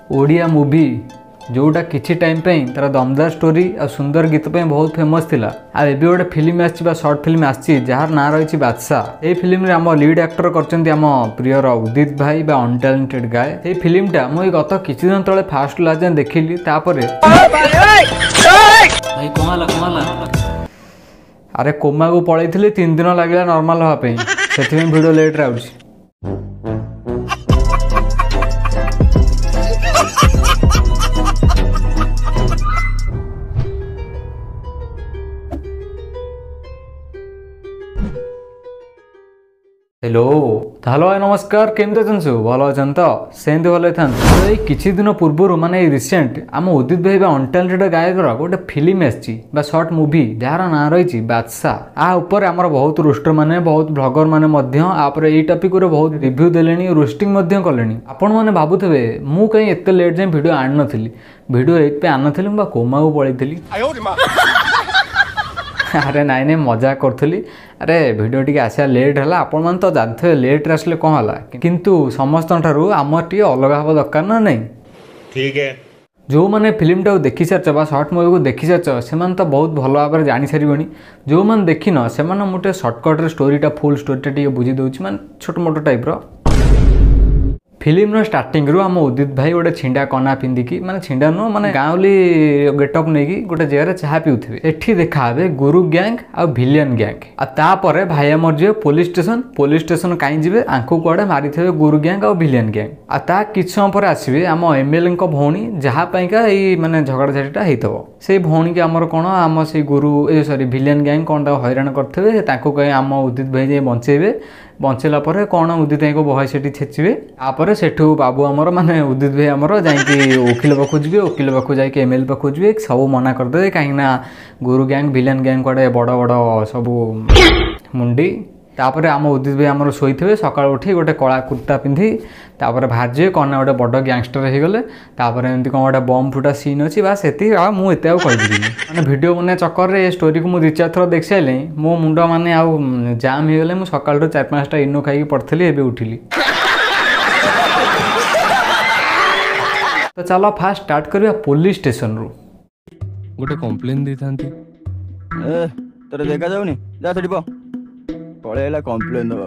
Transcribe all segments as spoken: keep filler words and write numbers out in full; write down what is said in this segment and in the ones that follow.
Odia movie जोटा किसी time पे तार दमदार स्टोरी और सुंदर गीत पे बहुत फेमस थिला। आ एबे गोटे फिल्म आछि शॉर्ट फिल्म आछि जार ना रही बादशाह। ए फिल्म रे हम लीड एक्टर करचंती हम प्रियर उदित भाई बा अनटैलेंटेड गाय। ए फिल्मटा मुई गत किछि दिन तळे फास्ट लाजे देखिली तापरे भाई कोमाला कोमाला अरे कोमा को पळैथिले तीन दिन लागला नॉर्मल होआ पे सेथि में वीडियो लेट राउछि। हेलो हेलो नमस्कार केमती अच्छे सब भल अच्छा तो सेमती भल था। तो किछि दिन पूर्व माने रिसेंट आम उदित भाई अनटैलेंटेड गायकर गोटे फिल्म आसी शॉर्ट मूवी जार ना रही बादशाह। आ ऊपर आमर बहुत रोस्टर माने बहुत ब्लॉगर माने आप टॉपिक बहुत रिव्यू देले रोस्टिंग कले। आपण मैंने भावुवे मु कहीं एत लेट जाए वीडियो आन नी वीडियो एक पे आन नी कोमा को पलैली। अरे नाई नाई मजा करी। अरे वीडियो टी आसा लेट है आपण मैंने तो जानते लेट आसले कौन है किंतु समस्त आम टी अलग हवा दरकार ना नहीं। ठीक है जो मैंने फिल्म टाक देखी सार्च शॉर्ट मूवी को देखी सार्च से तो बहुत भल भाव जानी सारे। जो मैंने देखिन से मुझे सर्टकट स्टोरीटा फुल स्टोरीटा बुझी दूसरी मैं छोट मोट टाइप्र। फिल्म स्टार्टिंग रु आम उदित भाई गोटे छिंडा कना पिंधिकी माने छिंडा नुह माने गाँवली गेटअप नहीं गोटे जगह चाह पिउथिबे। एठी देखा हे गुरु गैंग आ भिलियन गैंग। आ तापरे भाई आमर जे पुलिस स्टेशन पुलिस स्टेशन कहीं जीवे आंखु कुआडे मारिथिबे गुरु गैंग आ भिलियन गैंग। आ ता किछ समय पर आसीबे आम एमएलए को भौणी जहा पाइका ई माने झगड़ा झाटीटा हेइतबो। से भौणी के आमर कोन आम से गुरु ए सॉरी भिलियन गैंग कोन ता हैरान करथिबे ताको कहे आम उदित भाई जे बंचेबे। बंचेला पर कौन उदित भाई को बहय सेठी छेचिबे। तापर सेठू बाबू आमर माने उदित भाई आमर जाइकी वकिल पाखु जीवे वकिल पाखु जाइकी एमएलए पाखु जीवे सब मना करदे कहीं गुरु गैंग भिलियन गैंग कड़े बड़ बड़ सबू मुंडी। तापर आम उदित भाई आमर शोथे सका उठी गोटे कला कुर्ता पिंधि तापर बाहर जे कौन गोटे बड़ गैंगस्टर हो गले। तापर एमती कौन गोटे बम फुटा सीन अच्छी बास से मुझे कहीदेवी मैंने भिडियो बना चक्कर रे स्टोरी को मुझे चार थर देख सारे मो मुंड माने आउ जाम हो गले मुझे सका चार पाँचटा इनो खाई पड़ती एवं उठिली। तो चलो फास्ट स्टार्ट करिया पुलिस स्टेशन रु गोटे कंप्लेन दे थांती। ए तोरे देखा जाउनी जा सेठी पो पळेला कंप्लेन दबा।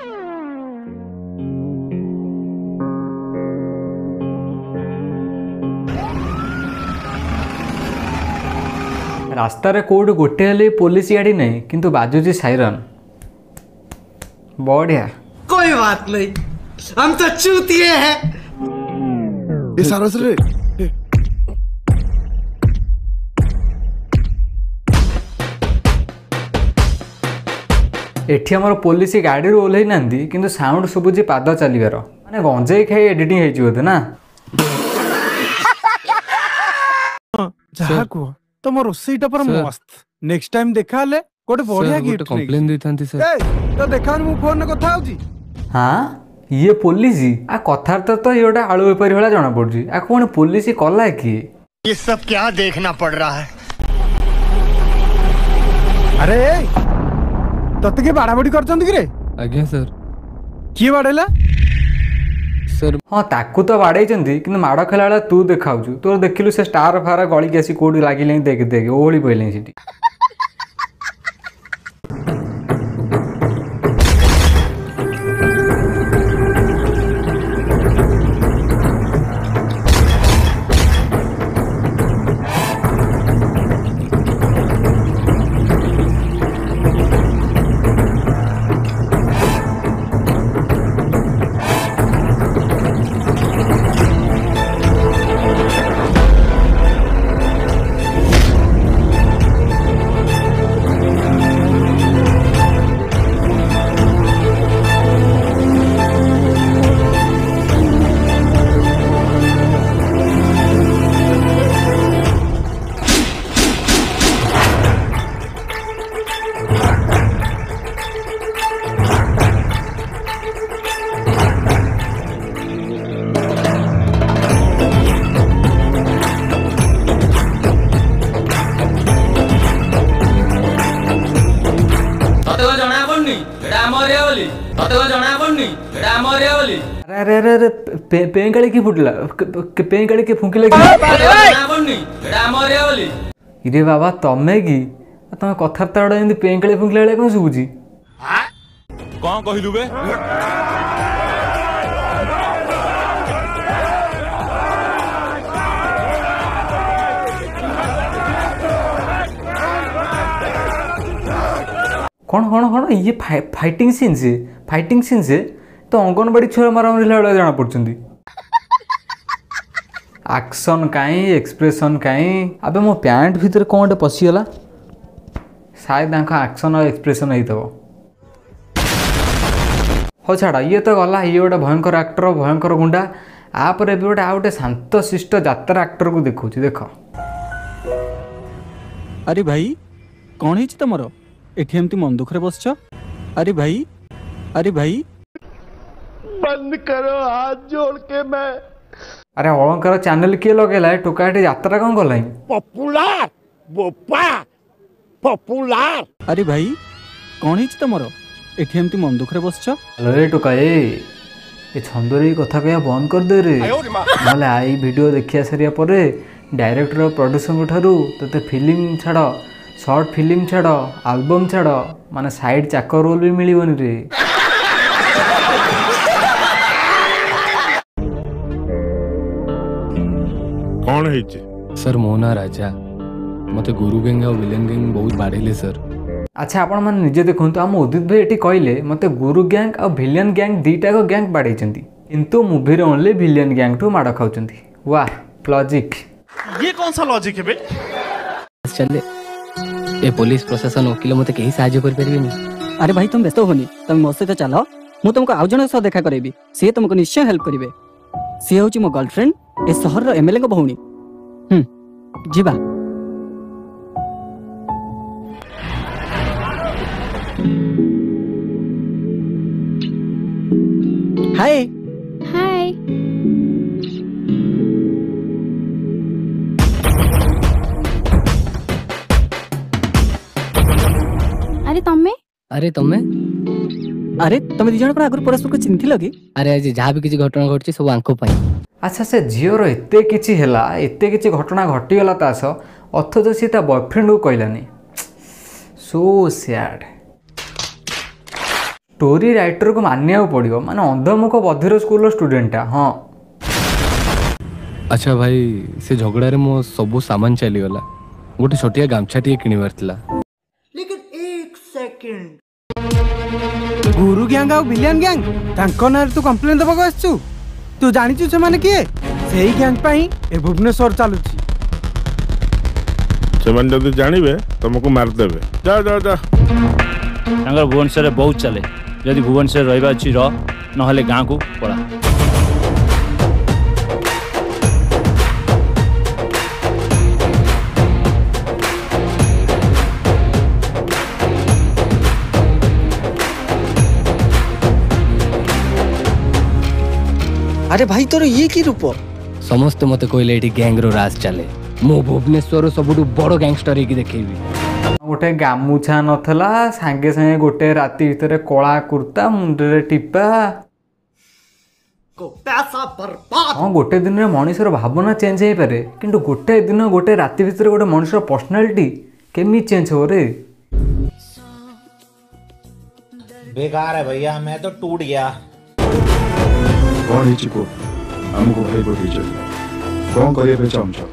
रास्ता रे कोड गोटे हेले पुलिस गाड़ी नहीं किंतु बाजुची साइरन बढ़िया। कोई बात नहीं हम तो चूतिए हैं। ए सारस रे एठी हमर पुलिस गाड़ी रू ओल्है नांदी किंतु साउंड सुबुजी पाद चलिबार माने गंजेई खाई एडिटिंग हेछि बोधे ना। जहा को तम रोसईटा पर मस्त नेक्स्ट टाइम देखा ले कोटे बढ़िया गिफ्ट कंप्लेन दे थांती सर। ए तो देखा मु फोन रे कथा होजी। हां ये पुलिस आ कथार तो योटा आलू बेपारी वाला जाना पड़ुजी आ कोन पुलिस कला कि ये सब क्या देखना पड़ रहा है। अरे तते के बाड़ा बड़ी करचंत कि रे। आज्ञा सर किए बाड़ेला सर। हाँ ताकू तो बाड़े कि माड़ खेला बेला तू देखाऊँ तोर देखिलु से स्टार फार गली के आसी कौटी लगे देख देख ओहली पड़े सीटी। पड़नी एटा आम एरिया बोली तते को जणा पड़नी एटा आम एरिया बोली अरे अरे अरे पे पेंकाली की फुटला पेंकाली के फुंकिले कि जणा पड़नी एटा आम एरिया बोली इरे बाबा तमे की तमे कथार्ता उडा एंदी पेंकाली फुंकिला बेले कोन सुबुची कौन कहिलु बे कौन कौन कौन ये फाइ, फाइटिंग सीन से फाइटिंग सीन से तो अंगनवाड़ी छुआ मारामारी लड़ा जाना पड़छंती एक्शन काई एक्सप्रेशन काई अबे मो पैंट भीतर कोनटे पसिगला शायद आंखा एक्शन और एक्सप्रेशन ही तब हो छाड़ा ये तो गला ये गोटे भयंकर एक्टर भयंकर गुंडा आपर ए गोटे आ गोटे शांत शिष्ट जात्रा एक्टर को देखो देख अरे भाई कौन है तुमर एठी एमती मन दुखरे बसछ अरे भाई अरे भाई बंद करो हाथ जोड़ के मैं अरे अलंकार चैनल किए लगेला टोकाटे यात्रा कौन गला पॉपुलर बोपा पॉपुलर अरे भाई कौन है तुमर एठी एमती मन दुखरे बसछ अरे टोका ए ये छंदरी कथा कहया बंद कर दे रे नले आई वीडियो देखिया सरिया परे डायरेक्टर प्रोड्यूसर ठारू तते फिल्म छाड़ शॉर्ट फिल्म छाड़ एल्बम छाड़ माने साइड चाकर रोल भी मिलबनी रे कौन है सर मो ना राजा मते गुरु गैंग और विलेन गैंग बहुत बाड़ेले सर अच्छा आपण माने निजे देखंतु हम उदित भाई एटी कहले मते गुरु गैंग और विलेन गैंग दीटा को गैंग बाड़े चंती किंतु मूवी रे ओनली विलेन गैंग ठू माड़ खाउचंती वाह लॉजिक ये कौन सा लॉजिक है बे चले ए पुलिस प्रशासन वकील मते कहीं साहाय्य कर परिबेनी अरे भाई तुम व्यस्त होनी तुम मो सहित चलो मु तुमको आउ जण सह देखा करेबी से तुमको निश्चय हेल्प करिवे से होची मो गर्लफ्रेंड ए शहर रो एमएलए को भौणी हम जीवा हाय हाय अरे तमे अरे तमे अरे तुम दी जण पर आगु परस्पर को चिन्थि लगी अरे आज जहाँ भी किसी घटना घटची सब आंको पाई अच्छा से झीर एते किछि हैला एते किछि घटना घटीगला तास अथच सी ता बॉयफ्रेंड को कहलानी सो सैड स्टोरी राइटर को मानिया पड़ो माने अंधमुख बधिर स्कूल स्टूडेंटा हाँ अच्छा भाई से झगड़ा रे मो सब सामान चली गला गोटे छोटिया गामछा टी किनिबार थिला गुरु गैंग और विलियन गैंग तांको नार तू कंप्लेन दबा को आछू तू जानिचु से माने किए सेही गैंग पई ए भुवनेश्वर चालुची से मन जदी जानिबे तुमको मार देबे जा जा जा तांगर भुवनेश्वर बहुत चले जदि भुवनेश्वर रहिबा अछि र नहले गाँ को पड़ा अरे भाई तोर ये की रूप समस्त मते कहले एठी गैंग रो राज चले मो भुवनेश्वर सबुठु बड़ गैंगस्टर की देखेबी गोटे गामुछा नथला सांगे सांगे गोटे राति भितर कला कुर्ता मुंडे टिपा हाँ गोटे दिन में मनुष्यर भावना चेंज हो पारे किंतु गोटे दिन गोटे राति भितर गोटे मनुष्यर पर्सनालिटी केमी चेंज हो रे बेकार है भैया मैं तो टूट गया कौन है चिको हमको भाई को टीचर कौन करे पे चमचा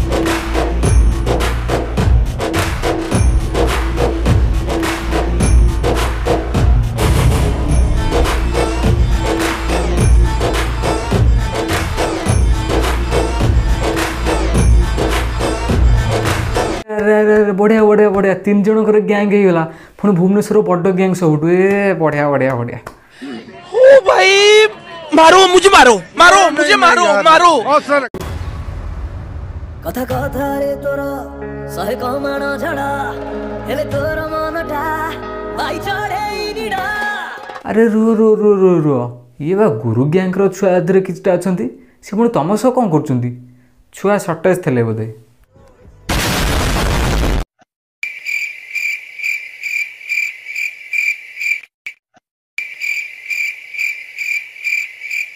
बढ़िया बढ़िया बढ़िया तीन जन गैंग हो गला पुणी भुवनेश्वर बड़ गैंग सब ए बढ़िया बढ़िया बढ़िया ओ भाई मारो मुझे मारो मारो मुझे मारो मारो कथा कथा रे तोर सहे कमाण झड़ा हेले तोर मनटा भाई चढ़े निडा अरे रो रो रो रो रो ये बा गुरु गैंग रो छुआ आधरे किछटा अछंती से पुणी तम सह कोन करचंती छुआ शॉर्टेज थले बोधे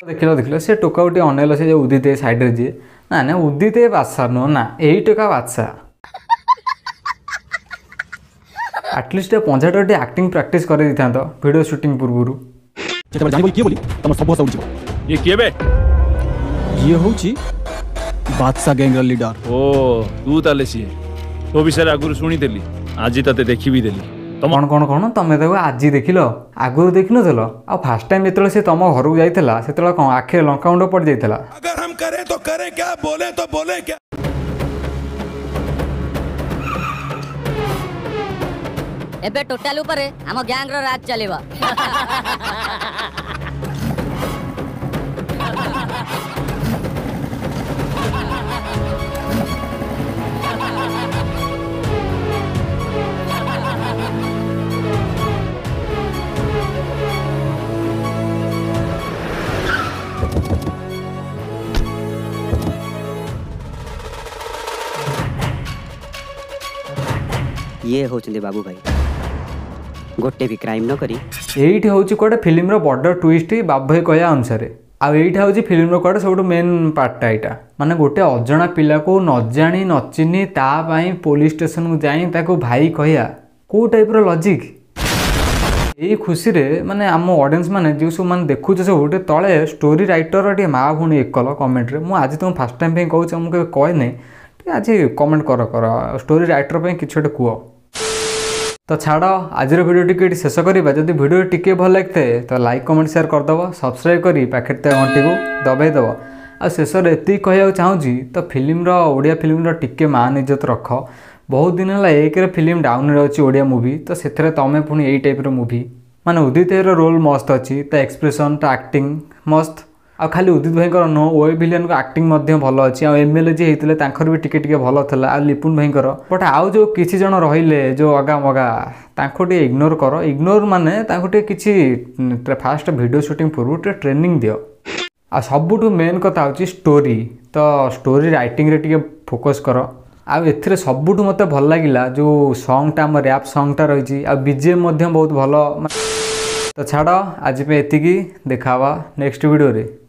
ଦେଖିଲ ଦେଖିଲ ସେ ଟୋକା ଟିକେ ଅନେଇଲ ସେ ଯେଉଁ ଉଦିତ ସାଇଡ଼ରେ ଯିଏ ନା ନା ଉଦିତ ବାଦଶାହ ନୁହଁ ନା ଏଇ ଟୋକା ବାଦଶାହ। ଆଟଲିଷ୍ଟ ପଞ୍ଜାଟା ଟିକେ ଆକ୍ଟିଂ ପ୍ରାକ୍ଟିସ୍ କରି ଦେଇଥାନ୍ତ ଭିଡ଼ିଓ ସୁଟିଂ ପୂର୍ବରୁ। ଯେତେବେଳେ ଜାଣିବ କିଏ ବୋଲି ତମର ସବୁ ହସ ଉଡ଼ିଯିବ। ये किए बे ଇଏ ହେଉଛି ବାଦଶାହ ଗ୍ୟାଙ୍ଗର ଲିଡର। ओ तू ताले सी तो विषय आगुरी शुणीदेली आज तते देखी भी देली कौन कौन कौन तुम ताको आज देख आगुरी देख नल आ फास्ट टाइम जो सी तुम घर को जाइला से कौन आखिरे लंका गुंड पड़ जाइला। अगर हम करें तो करें क्या, बोले तो बोले क्या। एबे टोटल ऊपर हम गैंग रो राज चलेबा। ये होचंदे बाबू भाई गोटे भी क्राइम न करी एइठी होची कोडे फिल्म रो बॉर्डर ट्विस्ट बाबू भाई कहया अनुसार आ एइठा होची फिल्म रो कोडे सबटु मेन पार्टटा एटा माने गोटे अजणा पिला को न जानी न चिनी ता पई पुलिस स्टेशन को जाई ताको भाई कहया को टाइप रो लॉजिक। एई खुशी रे माने आम ऑडियंस माने जो सब माने देखु जे सब तळे स्टोरी राइटर रो टे मां भुणी एकल कमेंट रे मु आज तुम फर्स्ट टाइम पे कहू हम के कह नै आज कमेंट कर कर स्टोरी राइटर पे किछटे कुओ। तो छाड़ आज वीडियो टी शेष करवा जदि वीडियो टी भल लगे तो लाइक कमेंट शेयर करदेव सब्सक्राइब कर पाखे घंटी को दबाईदेव आ शेष में एति कह चाहूँगी तो फिल्म ओडिया फिल्म टिके मान इज्जत रख। बहुत दिन है एक फिल्म डाउन अच्छी ओडिया मूवी तो से तुम पुणी यही टाइप मूवी माने उदित रोल मस्त अच्छी तो एक्सप्रेशन तो एक्टिंग मस्त आ खाली उदित भाई नो ओ भिलियन को एक्टिंग भल अच्छी आ एमएलए जी होते भी टिके टिके भल था आ लिपुन भाई बट आउ जो किसी जन रहिले जो अगा मगा तांको टे इग्नोर कर इग्नोर माने तांको टे किसी फास्ट वीडियो शूटिंग पूर्व टे ट्रेनिंग दियो। आ सबुठु मेन कथा होची स्टोरी तो स्टोरी राइटिंग रे टिके फोकस कर आ एथिरे सबुठु मते भल लागिला जो सॉन्ग टा हमर रैप सॉन्ग टा रहिची आ बीजीएम मध्य बहुत भल। तो छाड़ आज पे एतिकी देखावा नेक्स्ट वीडियो रे।